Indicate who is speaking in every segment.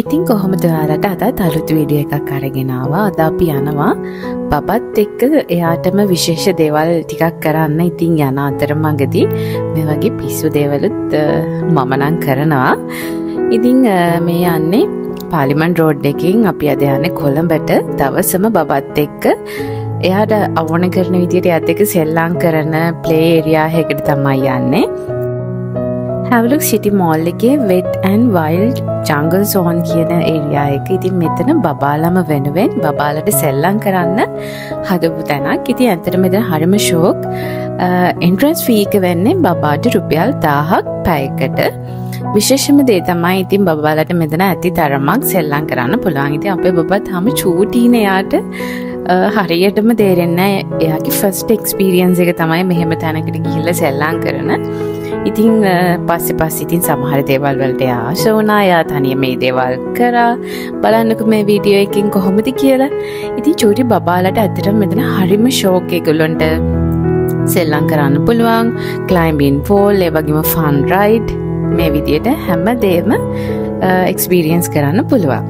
Speaker 1: ඉතින් කොහොමද ඔයාලට අදත් අලුත් වීඩියෝ එකක් අරගෙන ආවා. අද අපි යනවා බබත් එක්ක එයාටම විශේෂ දේවල් ටිකක් කරන්න. ඉතින් යන අතරමඟදී මේ වගේ පිස්සු දේවලුත් මම නම් කරනවා. ඉතින් මේ යන්නේ පාර්ලිමේන්තු රෝඩ් එකකින් අපි අද යන්නේ කොළඹට. දවසම බබත් එක්ක එයාට අවුණ කරන විදියට එයාත් එක්ක සෙල්ලම් කරන ප්ලේ ඒරියා එකකට තමයි යන්නේ. Havelock City Mall එකේ Wet and Wild Jungle Zone කියන ඒරියා එක. ඉතින් මෙතන බබාලම වෙනුවෙන් බබාලට සෙල්ලම් කරන්න හදපු තැනක්. ඉතින් ඇත්තටම මෙතන හරිම ෂෝක්. එන්ට්‍රන්ස් ෆී එක වෙන්නේ බබාට රුපියල් 1000ක් පැයකට. විශේෂම දේ තමයි ඉතින් බබාලට මෙතන ඇති තරමක් සෙල්ලම් කරන්න පුළුවන්. ඉතින් අපේ බබා තාම චූටිනේ යාට හරියටම තේරෙන්නේ නැහැ. එයාගේ ෆස්ට් එක්ස්පීරියන්ස් එක තමයි මෙහෙම තැනකට ගිහිල්ලා සෙල්ලම් කරන. ඉතින් පස්සේ ඉතින් සමහර දේවල් වලට ආශ වුණා. එයා තනියම මේ දේවල් කරා. බලන්නකෝ මේ වීඩියෝ එකකින් කොහොමද කියලා. ඉතින් චූටි බබාලට ඇත්තටම මෙතන හරිම ෂෝක්. ඒගොල්ලන්ට සෙල්ලම් කරන්න පුළුවන්. ක්ලයිම්බින් පෝල්, ඒ වගේම ෆන් රයිඩ්, මේ විදියට හැම දෙයක්ම එක්ස්පීරියන්ස් කරන්න පුළුවන්.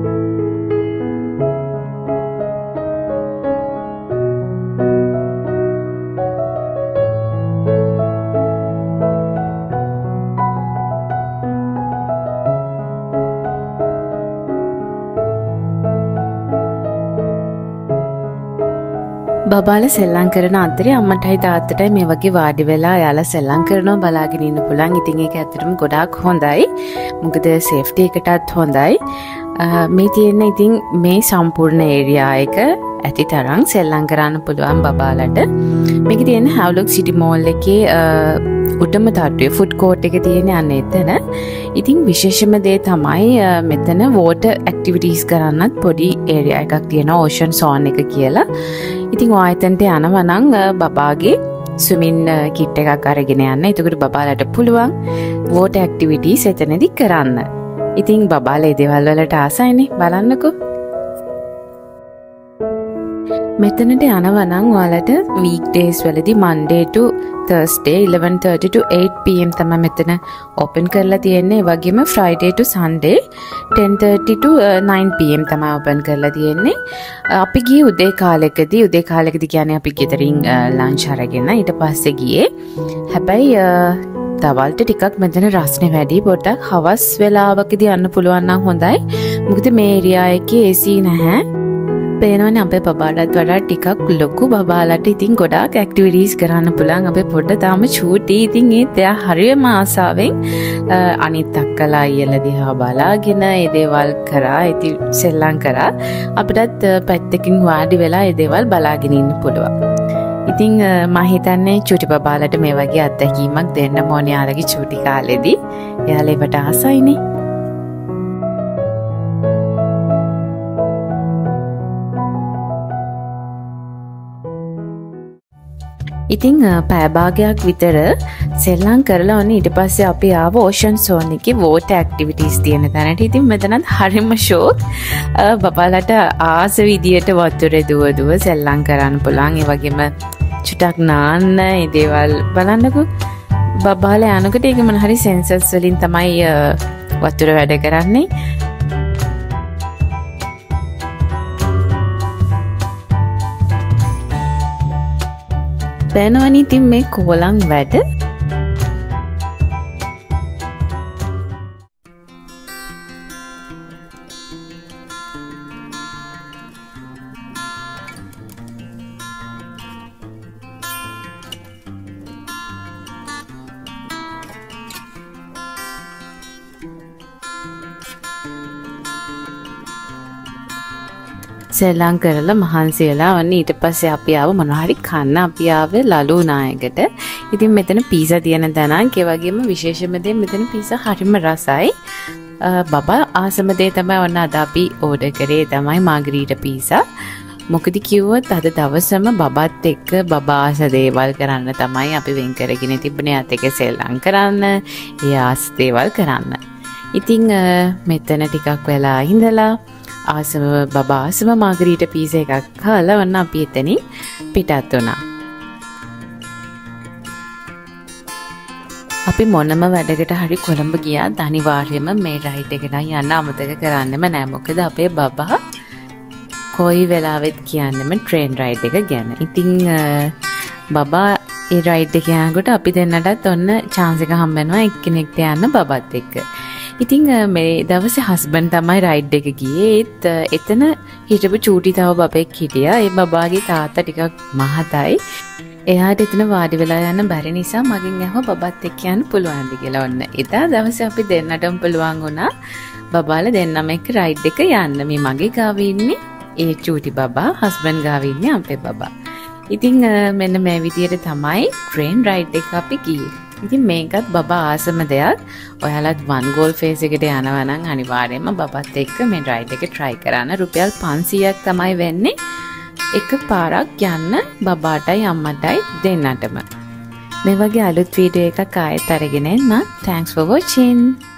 Speaker 1: බබාලා සෙල්ලම් කරන අතරේ අම්මටයි තාත්තටයි මේ වගේ වාඩි වෙලා යාලා සෙල්ලම් කරනවා බලාගෙන ඉන්න පුළුවන්. ඉතින් ඒක ඇත්තටම ගොඩාක් හොඳයි. මොකද සේෆ්ටි එකටත් හොඳයි. මේ තියෙන ඉතින් මේ සම්පූර්ණ ඒරියා එක ඇති තරම් සෙල්ලම් කරන්න පුළුවන් බබාලට. මේක තියෙන Havelock City Mall එකේ උඩම තට්ටුවේ ෆුඩ් කෝට් එක තියෙන යන්නේ එතන. ඉතින් විශේෂම දේ තමයි මෙතන වෝටර් ඇක්ටිවිටීස් කරන්නත් පොඩි ඒරියා එකක් තියෙනවා, ඕෂන් සෝන් එක කියලා. ඉතින් ඔයාලට යනවා නම් බබාගේ ස්විමින් කිට් එකක් අරගෙන යන්න. එතකොට බබාලට පුළුවන් වෝටර් ඇක්ටිවිටීස් එතනදී කරන්න. ඉතින් බබාලා ඒ දේවල් වලට ආසයිනේ. බලන්නකෝ. මෙතනට යනවා නම් ඔයාලට weekdays වලදී Monday to Thursday 11:30 to 8 pm තමයි මෙතන open කරලා තියෙන්නේ. ඒ වගේම Friday to Sunday 10:30 to 9 pm තමයි open කරලා තියෙන්නේ. අපි ගියේ උදේ කාලෙකදී කියන්නේ අපි ගෙදරින් lunch අරගෙන ඊට පස්සේ ගියේ. හැබැයි දවල්ට ටිකක් මෙතන රස්නේ වැඩි. පොඩ්ඩක් හවස් වෙලාවකදී යන්න පුළුවන් නම් හොඳයි. මොකද මේ ඒරියා එකේ AC නැහැ. පේනවනේ අපේ බබාලට වඩා ටිකක් ලොකු බබාලට ඉතින් ගොඩාක් ඇක්ටිවිටීස් කරන්න පුළුවන්. අපේ පොඩ්ඩ තාම චූටි. ඉතින් ඒත් එයා හරියම ආසාවෙන් අනිත් අක්කලා අයියලා දිහා බලාගෙන ඒ දේවල් කරා. ඉතින් සෙල්ලම් කරා. අපිටත් පැත්තකින් වාඩි වෙලා ඒ දේවල් බලාගෙන ඉන්න පුළුවන්. ඉතින් මම හිතන්නේ චූටි බබාලට මේ වගේ අත්දැකීමක් දෙන්න ඕනේ යාළගේ චූටි කාලෙදී. එයාලා ඒවට ආසයිනේ. ඉතින් පැය භාගයක් විතර සෙල්ලම් කරලා ඔන්න ඊට පස්සේ අපි ආව ඕෂන් සෝන් එකේ වෝටර් ඇක්ටිවිටීස් තියෙන තැනට. ඉතින් මෙතනත් හරිම ෂෝක්. බබාලට ආස විදියට වතුරේ දුව සෙල්ලම් කරන්න පුළුවන්. ඒ වගේම චුටක් නාන්න ඒ දේවල් බලන්නකෝ. බබාලා යනකොට ඒක මොන හරි සෙන්සර්ස් වලින් තමයි වතුර වැඩ කරන්නේ. දැනවනේ ඉතින් මේ කොලම් වැඩ. සෙල්ලම් කරලා මහන්සි වෙලා වන්න ඊට පස්සේ අපි ආව මොනවා හරි කන්න. අපි ආවේ ලලු නායකට. ඉතින් මෙතන පීසා තියෙන තැනක්. ඒ වගේම විශේෂම දේ මෙතන පීසා හරිම රසයි. බබා ආසම දේ තමයි වන්න අද අපි ඕඩර් කරේ තමයි මාගරීටා පීසා. මොකද කිව්වොත් අද දවසම බබත් එක්ක බබා ආස දේවල් කරන්න තමයි අපි වෙන් කරගෙන තිබුණේ. අත එක සෙල්ලම් කරන්න, ඒ ආස දේවල් කරන්න. ඉතින් මෙතන ටිකක් වෙලා ඉඳලා බබා ආසම මාගරීටා පීසා එකක් කාලා වන්න අපි එතනින් පිටත් වුණා. අපි මොනම වැඩකට හරි කොළඹ ගියාත් අනිවාර්යයෙන්ම මේ රයිඩ් එක නම් යන්න අමතක කරන්නෙම නෑ. මොකද අපේ බබා කොයි වෙලාවෙත් කියන්නෙම ට්‍රේන් රයිඩ් එක ගැන. ඉතින් බබා ඒ රයිඩ් එක යනකොට අපි දෙන්නටත් ඔන්න chance එක හම්බ වෙනවා එක්කෙනෙක්ට යන්න බබත් එක්ක. ඉතින් මේ දවසේ හස්බන්ඩ් තමයි රයිඩ් එක ගියේ. ඒත් එතන හිටපු චූටි තව බබෙක් හිටියා. ඒ බබාගේ තාත්තා ටිකක් මහතයි. එයාට එතන වාඩි වෙලා යන්න බැරි නිසා මගෙන් ඇහුවා බබත් එක්ක යන්න පුළුවන්ද කියලා. ඔන්න එදා දවසේ අපි දෙන්නටම පුළුවන් වුණා බබාලා දෙන්නම එක්ක රයිඩ් එක යන්න. මේ මගේ ගාව ඉන්නේ ඒ චූටි බබා, හස්බන්ඩ් ගාව ඉන්නේ අපේ බබා. ඉතින් මෙන්න මේ විදියට තමයි ට්‍රේන් රයිඩ් එක අපි ගියේ. ඉතින් මේකත් බබා ආසම දෙයක්. ඔයාලත් වන් ගෝල් ෆේස් එකට යනවා නම් අනිවාර්යයෙන්ම බබත් එක්ක මේ රයිඩ් එක try කරන්න. රුපියල් 500ක් තමයි වෙන්නේ. එක පාරක් යන්න බබාටයි අම්මටයි දෙන්නටම. මේ වගේ අලුත් වීඩියෝ එකක් ආයෙත් අරගෙන එන්න. Thanks for watching.